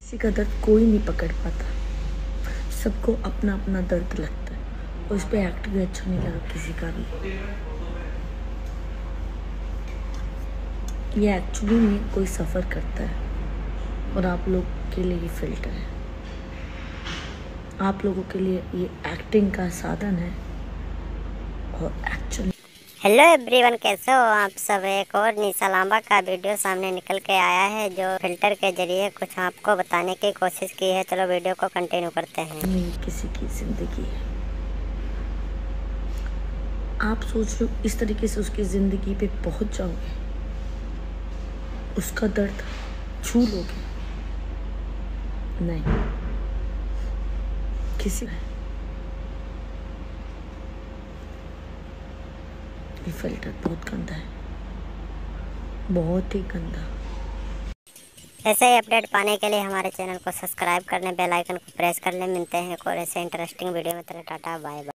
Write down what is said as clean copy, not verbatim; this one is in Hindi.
किसी का दर्द कोई नहीं पकड़ पाता, सबको अपना अपना दर्द लगता है। उस पर एक्ट भी अच्छा नहीं लगा किसी का भी। ये एक्चुअली में कोई सफ़र करता है और आप लोग के लिए ये फिल्टर है, आप लोगों के लिए ये एक्टिंग का साधन है। और एक्चुअली हेलो एवरीवन, कैसे हो आप सब। एक और निशा लांबा का वीडियो सामने निकल के आया है जो फिल्टर के जरिए कुछ आपको बताने की कोशिश की है। चलो वीडियो को कंटिन्यू करते हैं। नहीं किसी की जिंदगी है, आप सोच लो इस तरीके से उसकी ज़िंदगी पे पहुंच जाओगे, उसका दर्द छू लोगे। नहीं, किसी ये फिल्टर बहुत गंदा है, बहुत ही गंदा। ऐसे ही अपडेट पाने के लिए हमारे चैनल को सब्सक्राइब कर लें, बेल आइकन को प्रेस कर लें। मिलते हैं एक और ऐसे इंटरेस्टिंग वीडियो में। Tata bye bye.